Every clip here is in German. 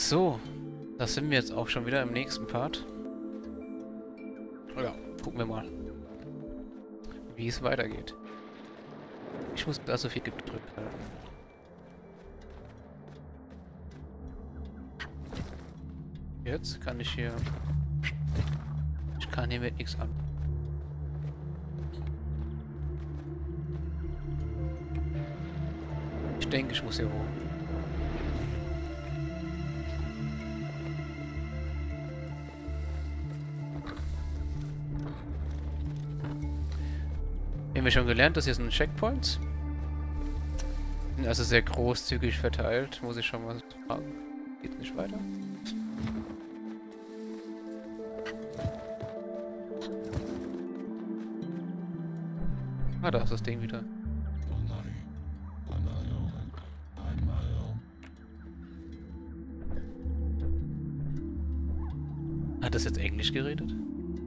So, da sind wir jetzt auch schon wieder im nächsten Part. Ja, gucken wir mal, wie es weitergeht. Ich muss da so viel gedrückt halten. Jetzt kann ich hier... Ich kann hier mit nichts an. Ich denke, ich muss hier hoch. Wir haben ja schon gelernt, dass hier sind Checkpoints. Sind also sehr großzügig verteilt, muss ich schon mal fragen. Geht nicht weiter. Ah, da ist das Ding wieder. Hat das jetzt Englisch geredet?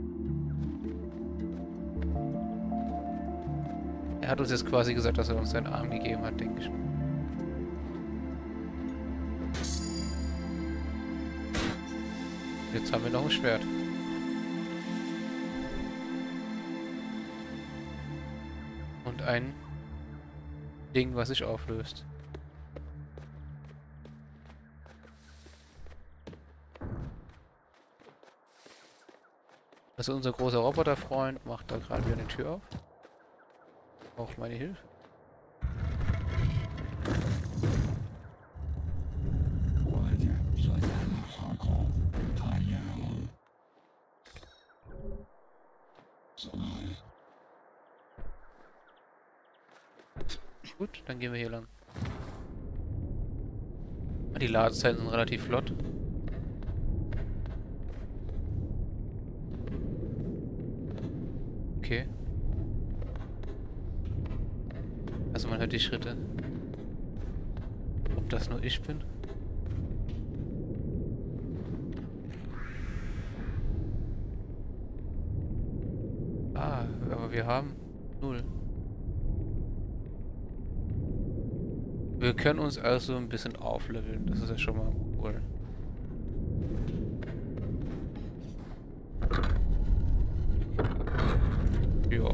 Er hat uns jetzt quasi gesagt, dass er uns seinen Arm gegeben hat, denke ich. Jetzt haben wir noch ein Schwert. Und ein Ding, was sich auflöst. Also unser großer Roboterfreund macht da gerade wieder eine Tür auf. Braucht meine Hilfe. Gut, dann gehen wir hier lang. Die Ladezeiten sind relativ flott. Okay. Also man hört die Schritte. Ob das nur ich bin? Ah, aber wir haben 0. Wir können uns also ein bisschen aufleveln. Das ist ja schon mal cool. Ja.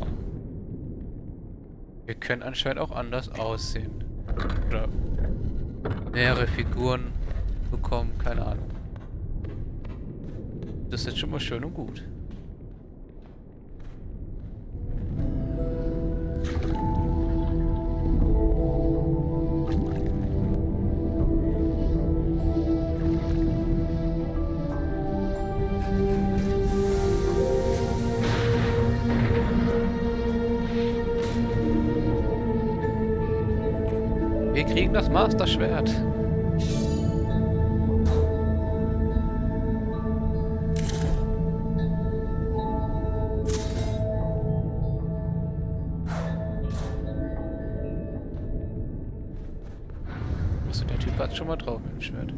Wir können anscheinend auch anders aussehen. Oder mehrere Figuren bekommen, keine Ahnung. Das ist jetzt schon mal schön und gut. Wir kriegen das Master-Schwert. Achso, der Typ hat schon mal drauf mit dem Schwert.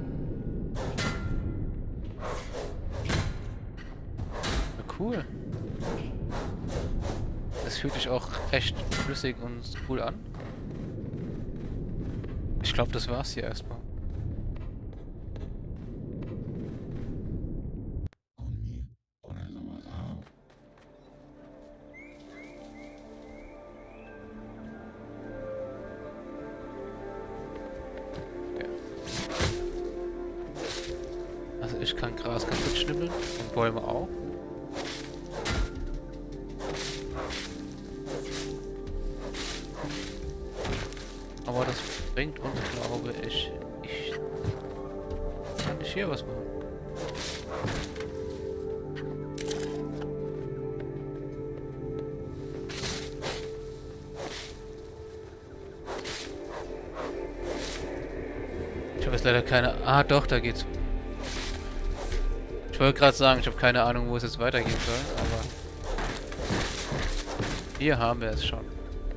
Na cool. Das fühlt sich auch recht flüssig und cool an. Ich glaube, das war's hier erstmal. Ja. Also ich kann Gras kaputt schnibbeln und Bäume auch. Aber das bringt uns, glaube ich, nicht. Kann ich hier was machen? Ich habe jetzt leider keine... Ah, doch, da geht's. Ich wollte gerade sagen, ich habe keine Ahnung, wo es jetzt weitergehen soll, aber... Hier haben wir es schon.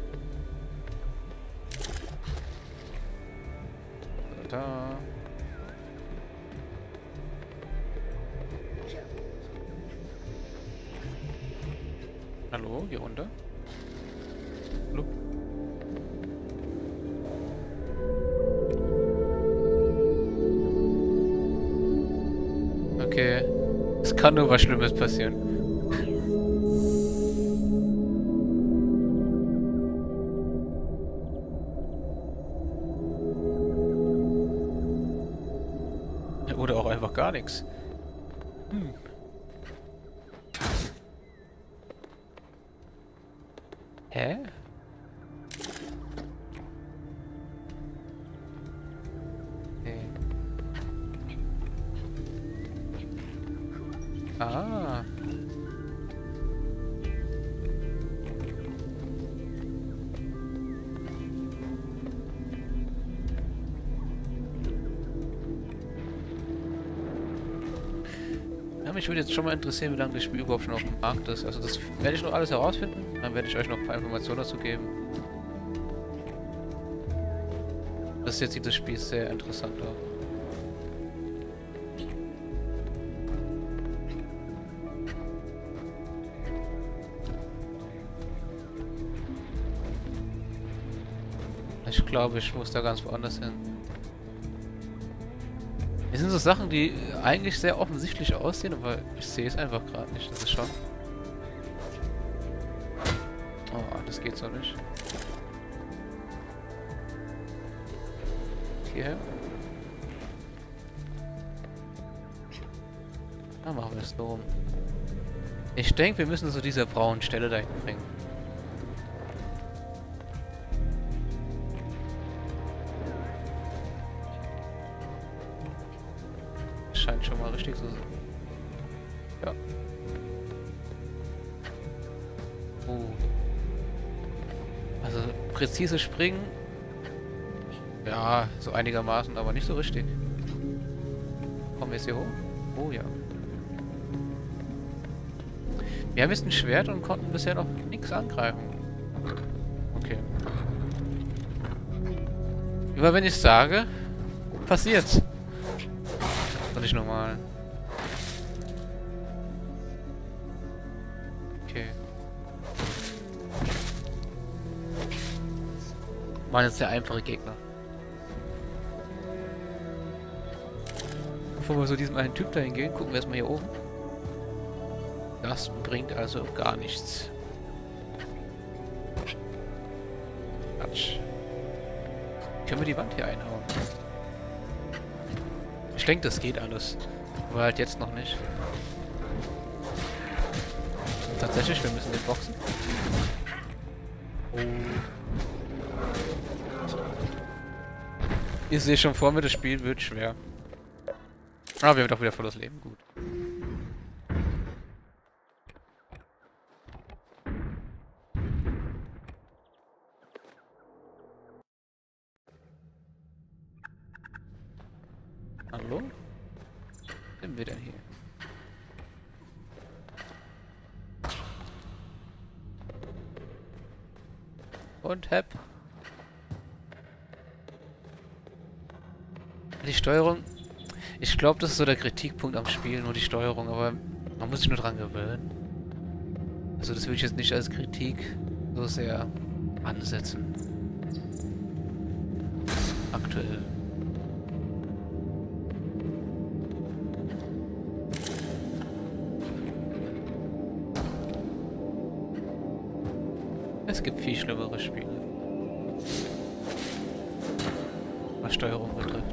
Da. Hallo, hier runter. Hallo. Okay. Es kann nur was Schlimmes passieren. Oder auch einfach gar nichts. Hm. Hä? Okay. Ah. Ja, mich würde jetzt schon mal interessieren, wie lange das Spiel überhaupt schon auf dem Markt ist. Also das werde ich noch alles herausfinden. Dann werde ich euch noch ein paar Informationen dazu geben. Bis jetzt sieht das Spiel sehr interessant aus. Ich glaube, ich muss da ganz woanders hin. Es sind so Sachen, die eigentlich sehr offensichtlich aussehen, aber ich sehe es einfach gerade nicht. Das ist schon... Oh, das geht so nicht. Hierher. Dann machen wir es so rum. Ich denke, wir müssen zu dieser braunen Stelle dahin bringen. Scheint schon mal richtig zu sein. Ja. Also präzise springen. Ja, so einigermaßen, aber nicht so richtig. Kommen wir jetzt hier hoch? Oh ja. Wir haben jetzt ein Schwert und konnten bisher noch nichts angreifen. Okay. Immer wenn ich sage, passiert's. Das ist nicht normal. Okay. Waren jetzt sehr einfache Gegner. Bevor wir so diesem einen Typ dahin gehen, gucken wir erstmal hier oben. Das bringt also gar nichts. Quatsch. Können wir die Wand hier einhauen? Ich denke, das geht alles. Aber halt jetzt noch nicht. Tatsächlich, wir müssen den boxen. Oh. Ich sehe schon vor mir, das Spiel wird schwer. Aber wir haben doch wieder volles Leben. Gut. Hallo? Was sind wir denn hier? Und Hep. Die Steuerung. Ich glaube, das ist so der Kritikpunkt am Spiel, nur die Steuerung, aber man muss sich nur dran gewöhnen. Also das würde ich jetzt nicht als Kritik so sehr ansetzen. Aktuell. Es gibt viel schlimmere Spiele, was Steuerung betrifft.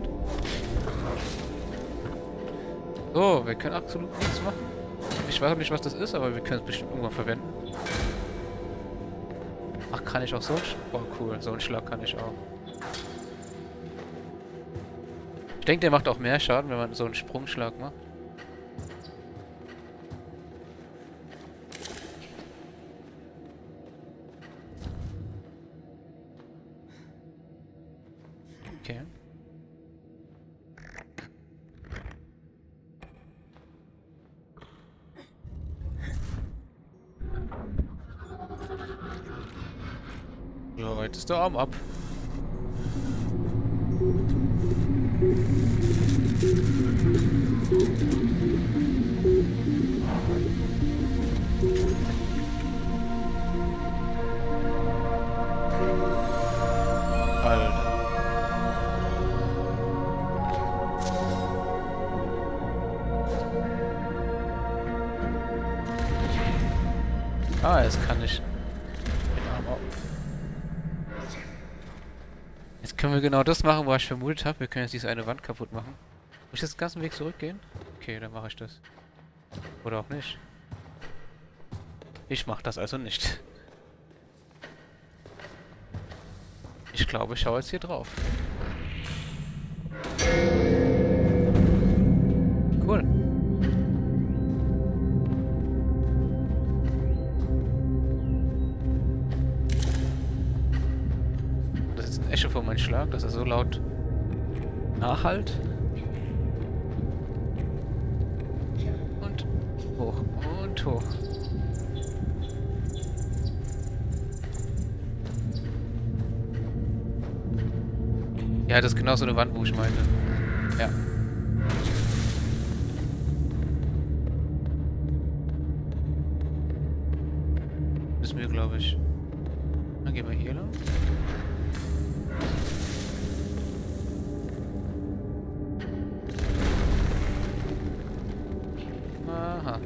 So, wir können absolut nichts machen. Ich weiß nicht, was das ist, aber wir können es bestimmt irgendwann verwenden. Ach, kann ich auch so einen Schlag? Oh, cool, so einen Schlag kann ich auch. Ich denke, der macht auch mehr Schaden, wenn man so einen Sprungschlag macht. Okay. Ja, jetzt ist der Arm ab. Alter. Ah, jetzt kann ich den Arm auf. Jetzt können wir genau das machen, was ich vermutet habe. Wir können jetzt diese eine Wand kaputt machen. Muss ich jetzt den ganzen Weg zurückgehen? Okay, dann mache ich das. Oder auch nicht. Ich mache das also nicht. Ich glaube, ich schaue jetzt hier drauf. Cool. Das ist ein Echo von meinem Schlag, dass er so laut nachhallt. Und hoch und hoch. Ja, das ist genau so eine Wand, wo ich meine. Ja. Müssen wir, glaube ich. Dann gehen wir hier lang. Aha.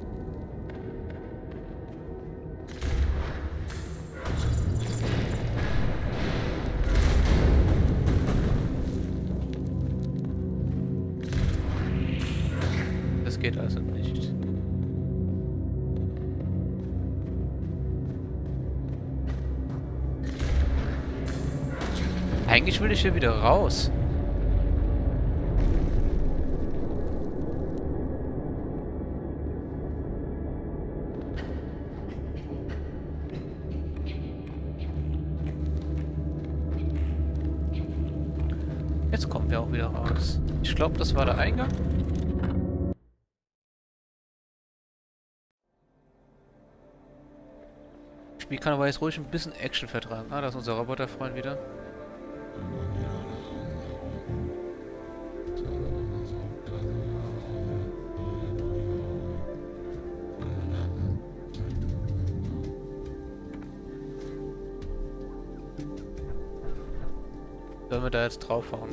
Das geht also nicht. Eigentlich will ich hier wieder raus. Jetzt kommen wir auch wieder raus. Ich glaube, das war der Eingang. Das Spiel kann aber jetzt ruhig ein bisschen Action vertragen. Ah, da ist unser Roboterfreund wieder. Sollen wir da jetzt draufhauen?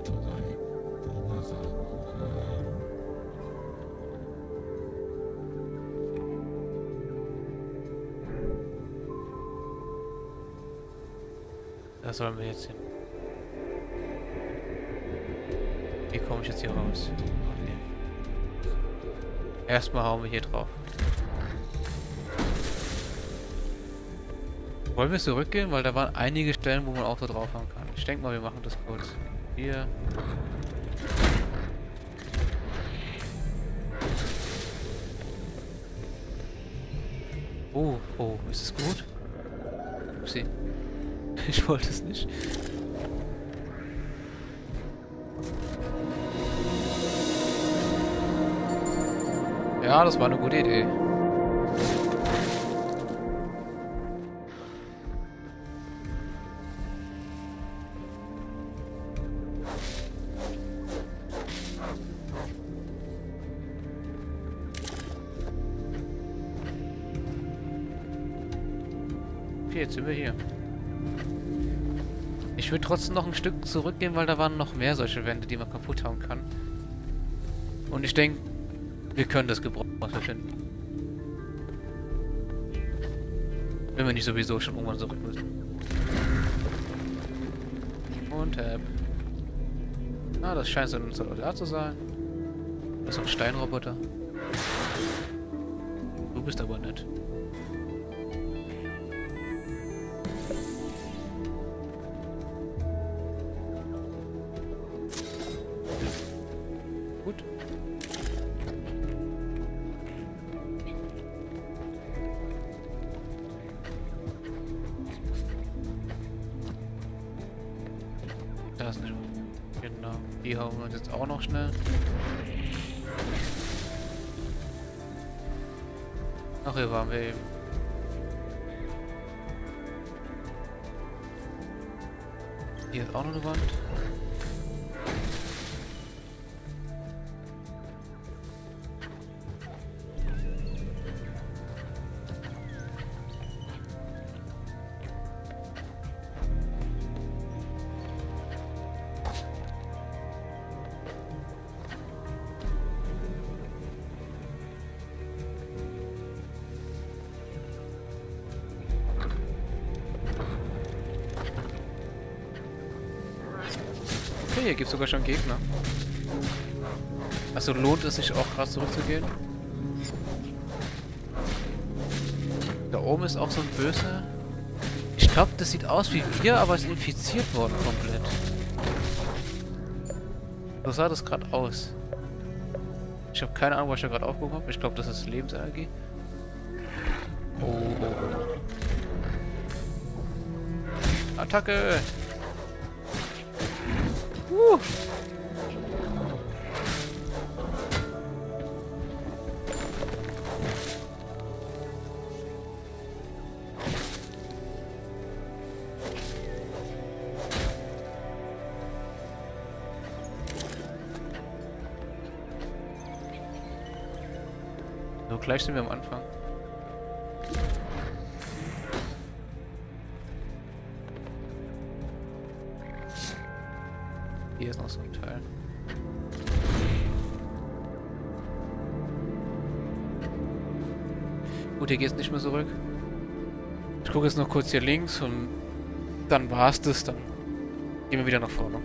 Da sollen wir jetzt hin. Wie komme ich jetzt hier raus? Okay. Erstmal hauen wir hier drauf. Wollen wir zurückgehen? Weil da waren einige Stellen, wo man auch so drauf hauen kann. Ich denke mal, wir machen das kurz. Hier. Oh, ist es gut? Upsi. Ich wollte es nicht. Ja, das war eine gute Idee. Okay, jetzt sind wir hier. Ich würde trotzdem noch ein Stück zurückgehen, weil da waren noch mehr solche Wände, die man kaputt hauen kann. Und ich denke, wir können das gebrauchen, was wir finden. Wenn wir nicht sowieso schon irgendwann zurück müssen. Und das scheint so ein Soldat zu sein. Das ist ein Steinroboter. Du bist aber nett. Gut. Da ist eine. Genau. Die hauen wir uns jetzt auch noch schnell. Ach, hier waren wir eben. Hier ist auch noch eine Wand. Okay, hier gibt es sogar schon Gegner. Also lohnt es sich auch gerade zurückzugehen? Da oben ist auch so ein Böser. Ich glaube, das sieht aus wie wir, aber ist infiziert worden komplett. So sah das gerade aus. Ich habe keine Ahnung, was ich da gerade aufgehoben habe. Ich glaube, das ist Lebensenergie. Oh. Attacke! So, gleich sind wir am Anfang. Hier ist noch so ein Teil. Gut, hier geht's nicht mehr zurück. Ich gucke jetzt noch kurz hier links und dann war's das. Dann gehen wir wieder nach vorne.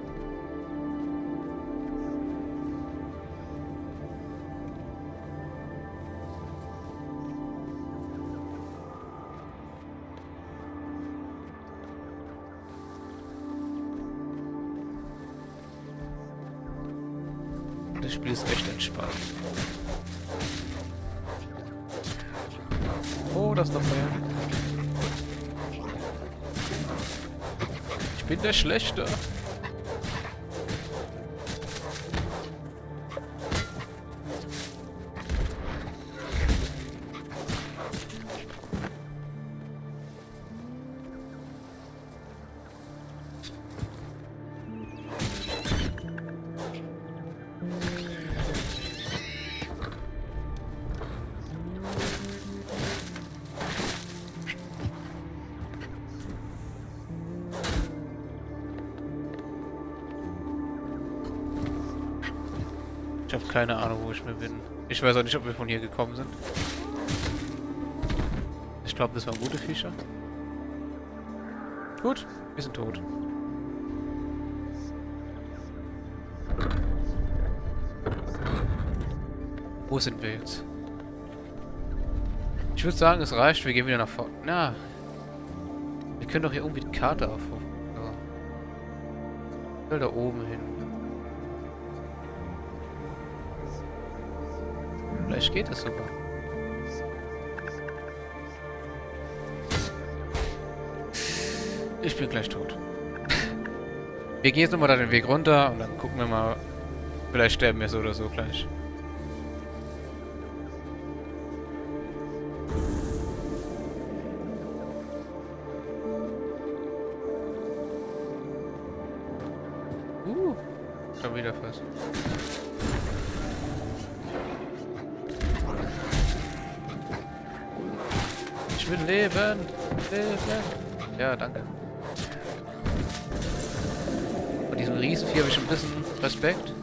Das Spiel ist echt entspannt. Oh, das ist noch mehr. Ich bin der Schlechte. Ich habe keine Ahnung, wo ich mehr bin. Ich weiß auch nicht, ob wir von hier gekommen sind. Ich glaube, das waren gute Viecher. Gut, wir sind tot. Wo sind wir jetzt? Ich würde sagen, es reicht. Wir gehen wieder nach vorne. Na, wir können doch hier irgendwie die Karte aufrufen. So. Ich will da oben hin. Vielleicht geht es sogar. Ich bin gleich tot. Wir gehen jetzt nochmal da den Weg runter und dann gucken wir mal. Vielleicht sterben wir so oder so gleich. Schon wieder fast. Ich will leben! Leben! Ja, danke. Von diesem Riesenvieh habe ich ein bisschen Respekt.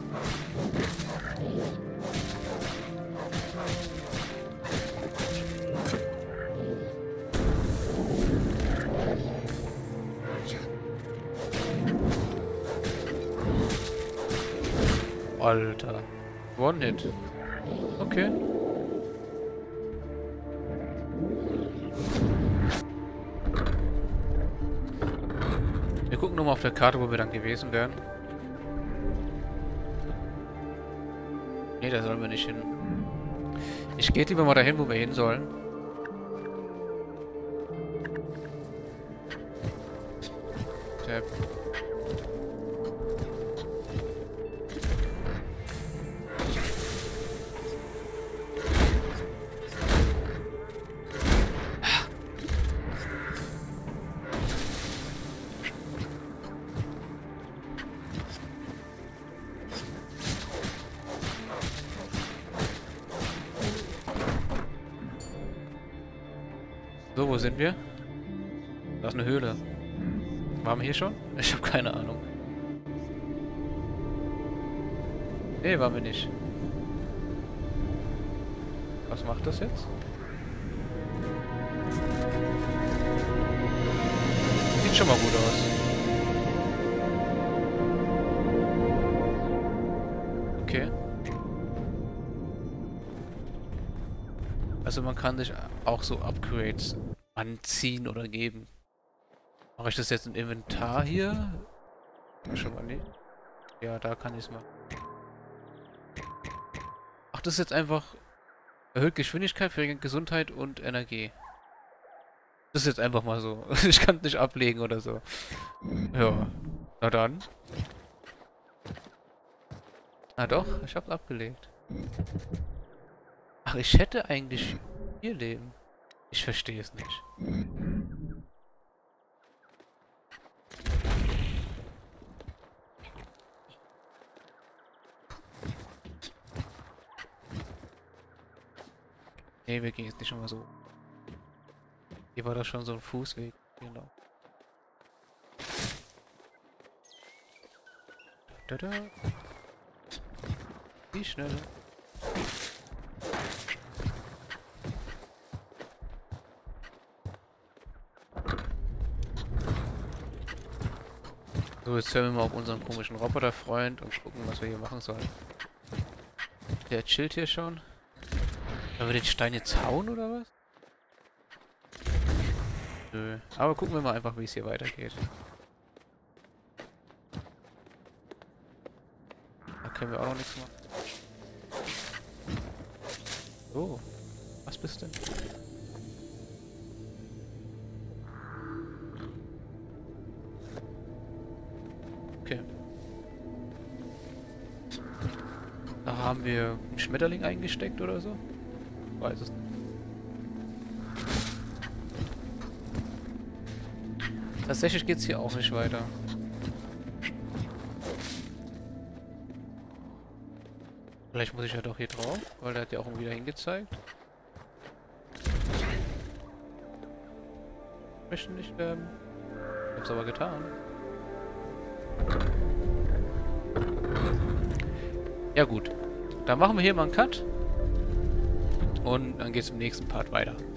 Alter. One-Hit. Okay. Wir gucken nochmal auf der Karte, wo wir dann gewesen wären. Ne, da sollen wir nicht hin. Ich gehe lieber mal dahin, wo wir hin sollen. Tab. So, wo sind wir? Da ist eine Höhle. Waren wir hier schon? Ich habe keine Ahnung. Nee, waren wir nicht. Was macht das jetzt? Sieht schon mal gut aus. Okay. Also man kann sich auch so Upgrades anziehen oder geben. Mache ich das jetzt im Inventar hier? Schon mal nicht. Ja, da kann ich es machen. Ach, das ist jetzt einfach erhöht Geschwindigkeit, für Gesundheit und Energie. Das ist jetzt einfach mal so. Ich kann es nicht ablegen oder so. Ja. Na dann. Na doch, ich hab's abgelegt. Ach, ich hätte eigentlich 4 Leben. Ich verstehe es nicht. Nee, wir gehen jetzt nicht schon mal so. Hier war doch schon so ein Fußweg. Genau. Tada. Wie schnell. So, jetzt hören wir mal auf unseren komischen Roboterfreund und gucken, was wir hier machen sollen. Der chillt hier schon. Sollen wir den Stein jetzt hauen oder was? Nö. Aber gucken wir mal einfach, wie es hier weitergeht. Da können wir auch noch nichts machen. Oh. Was bist denn? Okay. Da haben wir einen Schmetterling eingesteckt oder so? Weiß es nicht. Tatsächlich geht's hier auch nicht weiter. Vielleicht muss ich ja doch hier drauf, weil der hat ja auch wieder hingezeigt. Ich möchte nicht, ich hab's aber getan. Ja gut, dann machen wir hier mal einen Cut. Und dann geht's im nächsten Part weiter.